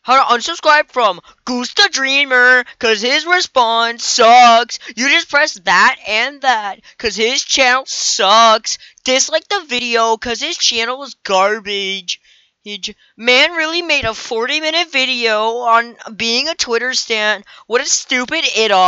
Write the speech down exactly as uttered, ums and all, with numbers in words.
how to unsubscribe from Goose the Dreamer, cause his response sucks. You just press that and that, cause his channel sucks. Dislike the video, cause his channel is garbage. Man really made a forty minute video on being a Twitter stan. What a stupid it all.